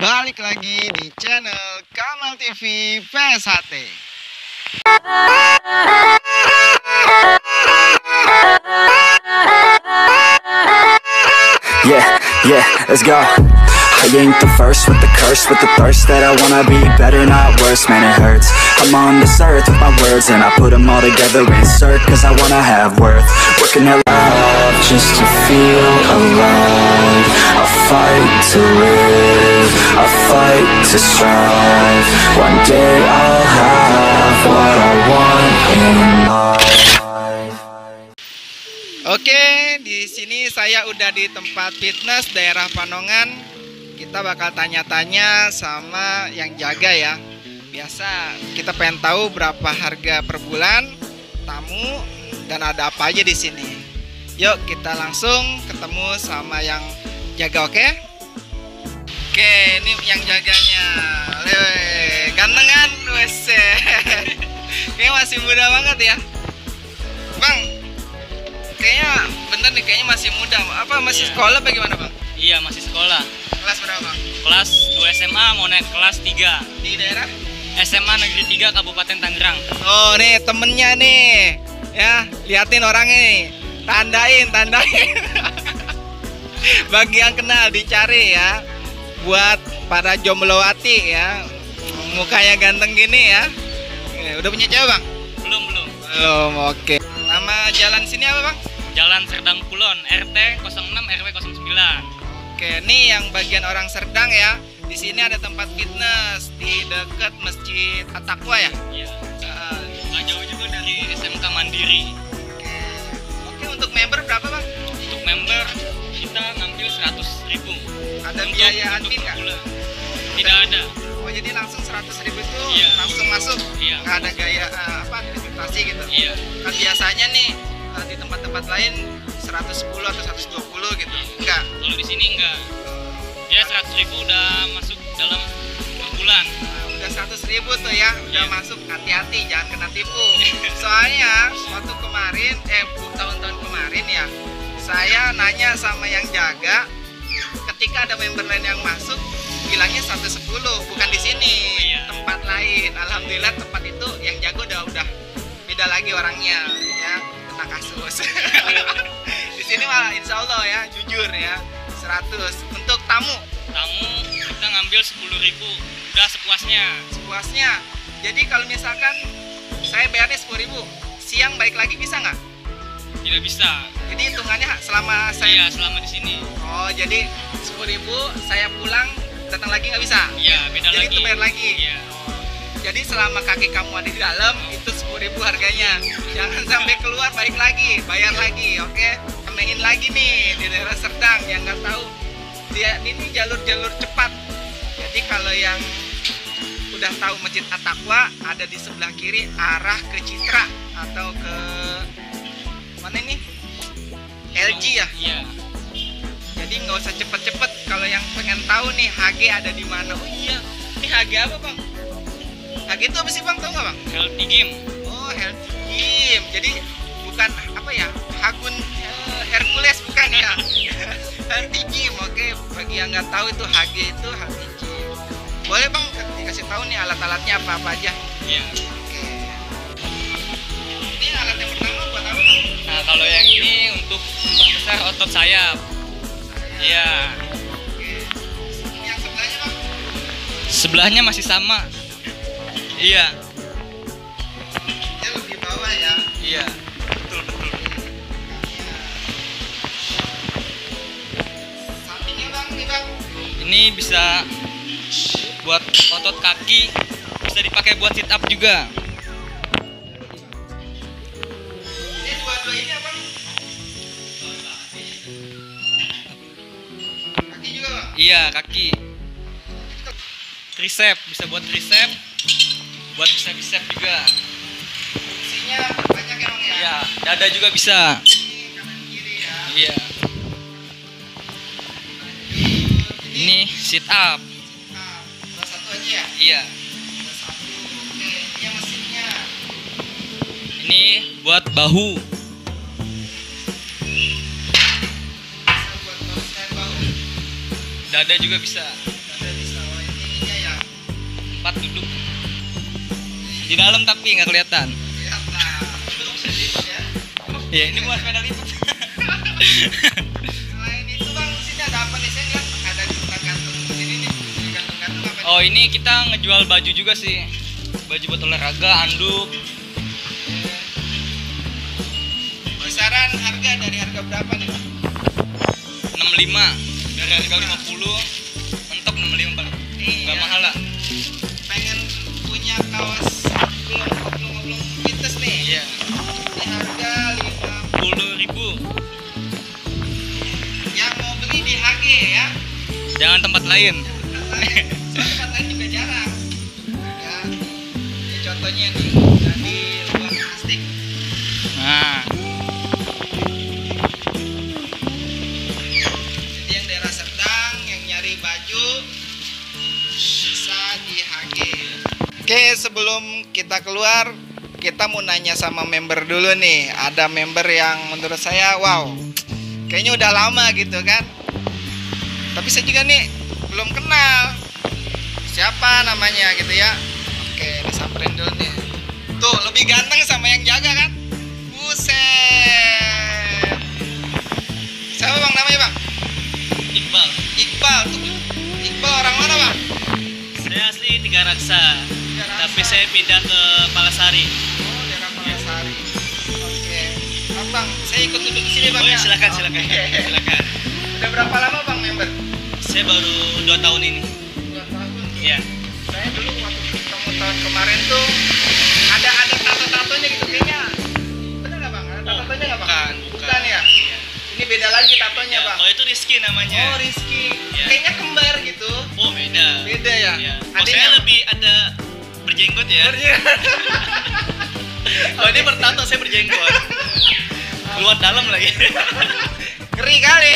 Balik lagi di channel Kamal TV PSHT. Yeah, let's go. I ain't the first with the curse, with the thirst that I wanna be better, not worse, man it hurts. I'm on this earth with my words and I put them all together, insert, cause I wanna have worth. Working at love just to feel alive. I fight to live, I fight to strive. One day I'll have what I want in life. Oke, di sini saya udah di tempat fitness daerah Panongan. Kita bakal tanya-tanya sama yang jaga ya. Biasa kita pengen tahu berapa harga per bulan, tamu, dan ada apa aja di sini. Yuk kita langsung ketemu sama yang jaga, oke? Oke, ini yang jaganya. Ganteng kan? Wes. Kayaknya masih muda banget ya. Bang, kayaknya bener nih, kayaknya masih muda. Apa masih sekolah bagaimana bang? Iya, masih sekolah. Kelas berapa bang? Kelas 2 SMA, mau naik kelas 3. Di daerah? SMA Negeri 3 Kabupaten Tangerang. Oh nih temennya nih. Ya, liatin orangnya nih. Tandain. Bagi yang kenal dicari ya. Buat para jombloati ya. Mukanya ganteng gini ya. Udah punya cewek bang? Belum. Belum, oke. Nama jalan sini apa bang? Jalan Serdang Kulon, RT 06 RW 09. Oke, nih yang bagian orang Serdang ya. Di sini ada tempat fitness di dekat Masjid At-Taqwa ya. Iya. Nggak jauh juga dari SMK Mandiri. Oke, untuk member berapa bang? Untuk member kita ngambil 100.000. Ada biaya admin nggak? Tidak ada. Oh jadi langsung 100.000 itu Iya. langsung masuk? Iya. Nggak ada gaya administrasi gitu? Iya. Kan biasanya nih di tempat-tempat lain 110 atau 120 gitu? Enggak? Kalau di sini enggak. Dia 100.000 udah masuk dalam per bulan. Udah 100.000 tuh ya, udah Iya. masuk. Hati-hati jangan kena tipu. Soalnya waktu kemarin, tahun-tahun kemarin ya, saya nanya sama yang jaga, ketika ada member lain yang masuk, bilangnya 110, bukan di sini, Iya. tempat lain. Alhamdulillah tempat itu yang jago udah beda lagi orangnya, ya, kena kasus. Di sini malah insya Allah ya, jujur ya, 100. Untuk tamu Kita ngambil 10.000. Udah sepuasnya. sepuasnya. Jadi kalau misalkan saya bayarnya 10.000, siang balik lagi bisa nggak? Tidak bisa. Jadi hitungannya selama saya. Iya, selama di sini. Oh jadi 10.000 saya pulang datang lagi nggak bisa? Iya, beda Jadi lagi. itu bayar lagi. Iya. Jadi selama kaki kamu ada di dalam itu 10.000 harganya. Jangan sampai keluar balik lagi, bayar lagi, oke? Kemein lagi nih di daerah Serdang yang nggak tahu. Dia ini jalur-jalur cepat. Jadi kalau yang udah tahu Masjid At-Taqwa ada di sebelah kiri arah ke Citra atau ke mana ini? LG ya. Iya. Jadi nggak usah cepet-cepet. Kalau yang pengen tahu nih HG ada di mana? Oh iya, ini HG apa bang? HG itu apa sih bang? Tahu nggak bang? Healthy Game. Oh Healthy Gym. Jadi bukan apa ya? Hagun Hercules bukan ya? Healthy Gym. Oke, bagi yang nggak tahu itu HG itu Healthy Gym. Boleh bang dikasih tahu nih alat-alatnya apa aja? Iya. Oke. Ini alat yang pertama buat apa bang? Nah, kalau yang ini untuk memperbesar otot sayap. Iya. Oke. Ini yang sebelahnya bang? Sebelahnya masih sama. Iya. Dia lebih bawah ya. Iya. Betul. Sampingnya bang, nih bang. Ini bisa buat otot kaki, bisa dipakai buat sit up juga. Ini dua-dua ini apa? Kaki juga bang? Iya, kaki. Tricep, bisa buat tricep, buat bicep juga. Fungsinya banyak ya bang ya? Iya, dada juga bisa. Ini kanan kiri ya. Iya. Ini sit up. Nah, salah satu aja ya? Iya. Salah satu. Oke, ini yang mesinnya. Ini buat bahu. Bisa buat stand bahu. Dada juga bisa. Ada di sawah tempat duduk. Di dalam tapi nggak kelihatan. Ya, ini buat sepeda lipat. Selain itu bang, sini ada apa nih? Saya lihat ada di gantung sini nih. Di gantung-gantung apa nih? Oh, ini kita ngejual baju juga sih. Baju buat olahraga, anduk. Kisaran harga dari harga berapa nih bang? 65 dari harga 50, mentok 65 bang. Nggak mahal lah. Pengen punya kaos belum fitness nih. Iya. Ini harga 10.000. yang mau beli di HG ya. Jangan tempat lain. Soalnya tempat lain juga jarang. Ya. Ini contohnya nih dari luar plastik. Nah, Jadi yang daerah Serdang yang nyari baju bisa di HG. Oke, sebelum kita keluar, kita mau nanya sama member dulu nih. Ada member yang menurut saya wow, kayaknya udah lama gitu kan. Tapi saya juga nih belum kenal siapa namanya gitu ya. Oke, disamperin dulu nih. Tuh, lebih ganteng sama yang jaga kan? Buset. Siapa bang namanya bang? Iqbal. Iqbal tuh. Iqbal orang mana bang? Saya asli Tiga Raksa, tapi saya pindah ke Palasari. Oh, daerah Palasari. Oke. Bang, saya ikut duduk di sini bang. Oh ya, ya? silakan. Oke. Silakan. Udah berapa lama bang member? Saya baru 2 tahun ini. 2 tahun. Iya. Saya dulu waktu ketemu tahun kemarin tuh ada tato-tatonya gitu kayaknya. Bener nggak bang? Ada tato-tatonya nggak bang? Bukan. ya. Iya. Ini beda lagi tatonya bang. Oh, itu Rizky namanya. Oh, Rizky. Iya. Kayaknya kembar gitu. Oh, beda. Beda ya. Iya. Oh, Adanya- saya lebih ada berjenggot ya. Oh, ini bertato, saya berjenggot. Luar dalam lagi. Ngeri kali.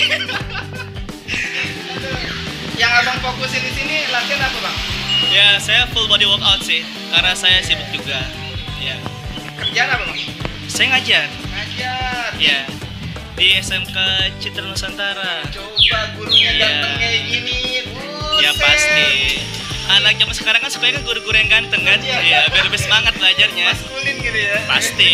Yang abang fokusin di sini latihan apa bang? Ya, saya full body workout sih, karena saya sibuk juga. Ya. Kerjaan apa bang? Saya ngajar. Ngajar. Ya. Di SMK Citra Nusantara. Coba gurunya Iya. ganteng kayak gini. Ya Buset. pasti. Anak zaman sekarang kan sukanya kan guru-guru yang ganteng kan? Iya. Iya, biar lebih semangat belajarnya. Maskulin gitu ya. Pasti.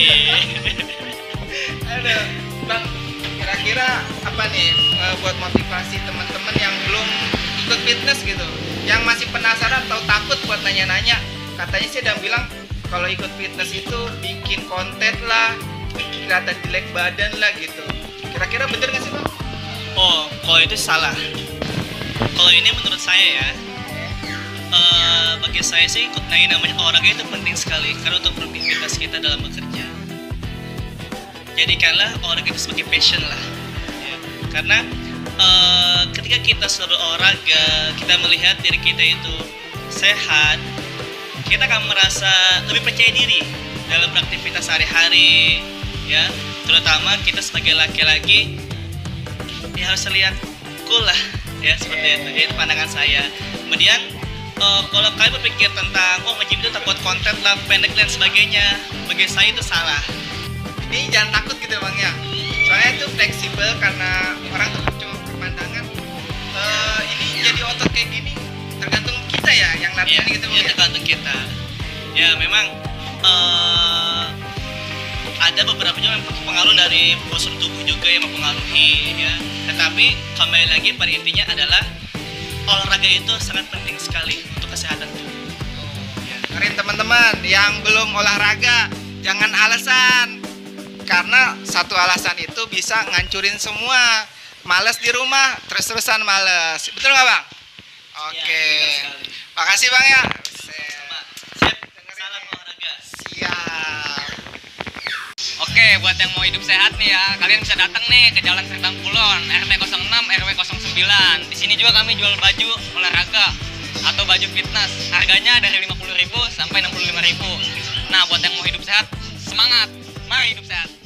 Ada bang, kira-kira apa nih buat motivasi teman-teman yang belum ikut fitness gitu, yang masih penasaran atau takut buat nanya-nanya. Katanya sih ada yang bilang kalau ikut fitness itu bikin konten lah, kelihatan jelek badan lah gitu. Kira-kira bener nggak sih bang? Oh, kalau itu salah. Kalau ini menurut saya ya, bagi saya sih ikut namanya olahraga itu penting sekali karena untuk produktivitas kita dalam bekerja. Jadikanlah olahraga itu sebagai passion lah. Ya. Karena ketika kita selalu olahraga, kita melihat diri kita itu sehat, kita akan merasa lebih percaya diri dalam beraktivitas sehari-hari, ya. Terutama kita sebagai laki-laki, ya harus terlihat cool lah, ya seperti itu pandangan saya. Kemudian kalau kalian berpikir tentang nge-gym itu tak buat konten lah, pendek dan sebagainya, bagi saya itu salah. Ini jangan takut gitu bang ya. Soalnya itu fleksibel karena orang tuh cuma pemandangan. Ini jadi otot kayak gini tergantung kita ya yang latihan Iya, gitu bang ya ya. tergantung kita. Ya memang ada beberapa juga yang pengaruh dari postur tubuh juga yang mempengaruhi ya. Tetapi kembali lagi pada intinya adalah olahraga itu sangat penting sekali untuk kesehatan tubuh. Ya. Dengerin teman-teman yang belum olahraga, jangan alasan. Karena satu alasan itu bisa ngancurin semua. Males di rumah, terus-terusan males. Betul nggak bang? Oke. Ya, benar sekali. Makasih bang ya. Siap, salam olahraga. Siap. Oke, buat yang mau hidup sehat nih ya, kalian bisa datang nih ke Jalan Serdang Kulon, RT 06, RW 09. Di sini juga kami jual baju olahraga atau baju fitness. Harganya dari 50.000 sampai 65.000. Nah, buat yang mau hidup sehat, semangat. Mari hidup sehat.